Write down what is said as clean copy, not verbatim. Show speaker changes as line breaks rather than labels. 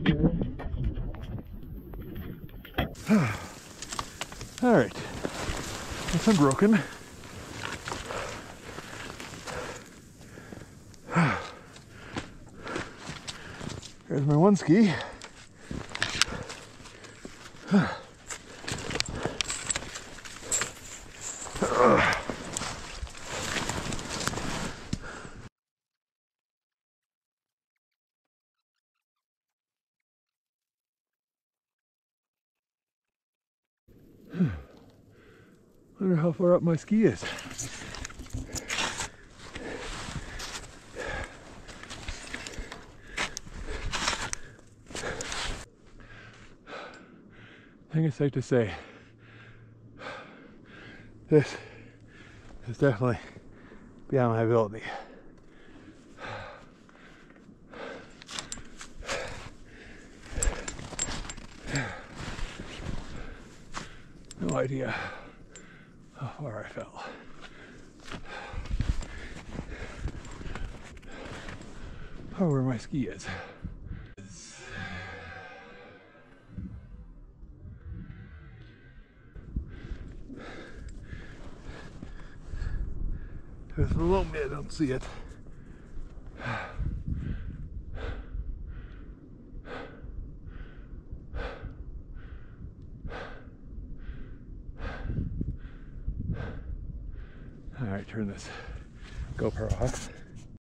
All right, that's unbroken. There's my one ski. Wonder how far up my ski is. I think it's safe to say this is definitely beyond my ability. No idea how far I fell. Or where my ski is. There's a little bit, I don't see it. All right, turn this GoPro off.